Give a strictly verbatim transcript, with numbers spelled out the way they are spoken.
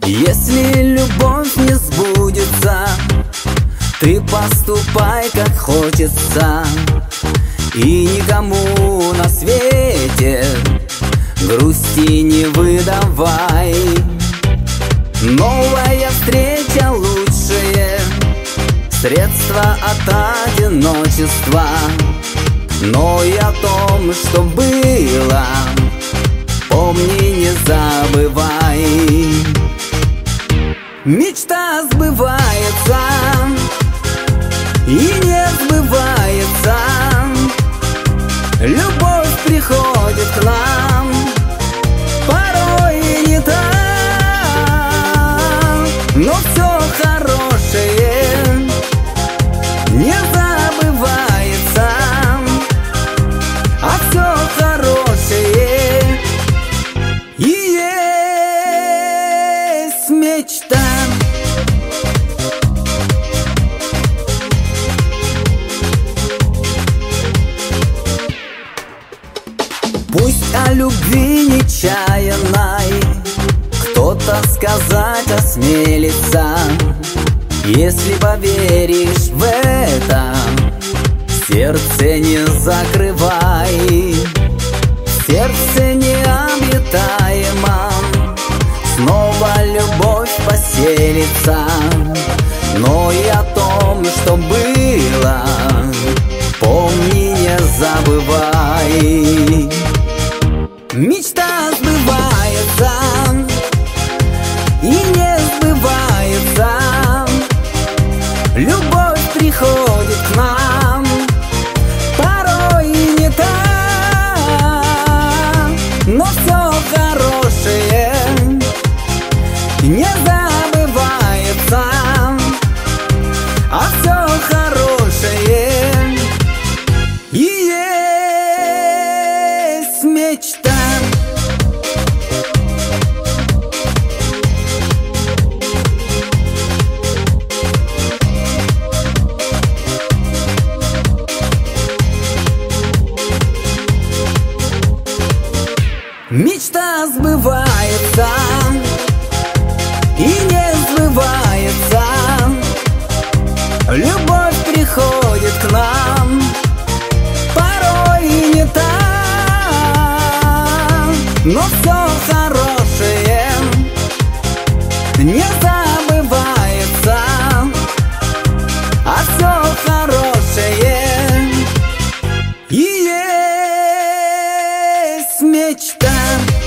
Если любовь не сбудется, ты поступай как хочется, и никому на свете грусти не выдавай. Новая встреча лучшее средство от одиночества, но и о том, что было, помни, не забывай. Мечта сбывается и не сбывается, любовь приходит к нам, порой и не так, но все хорошее не забывается, а все хорошее и есть мечта. Пусть о любви нечаянной кто-то сказать осмелится, если поверишь в это, сердце не закрывай. В сердце необитаемом снова любовь поселится, но и о том, что было, помни, не забывай. Мечта сбывается и не сбывается, любовь приходит к нам, порой и не так, но все хорошее не забывается, а все хорошее и есть мечта. Мечта сбывается и не сбывается, любовь приходит к нам, порой и не так, но все хорошее не забывается, а все хорошее и есть мечта.